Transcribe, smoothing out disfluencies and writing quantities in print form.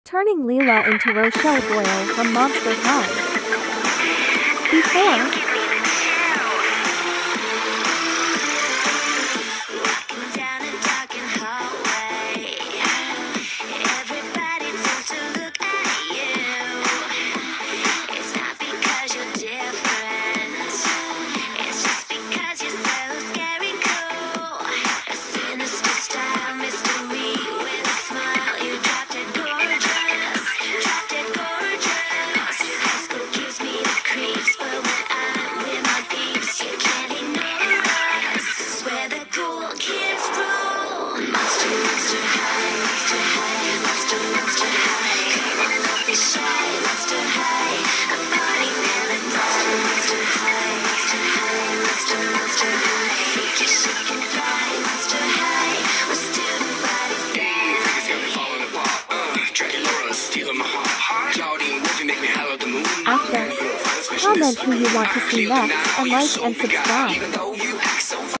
turning Lila into Rochelle Goyle from Monster High. Before, after, comment who you want to see next and like and subscribe.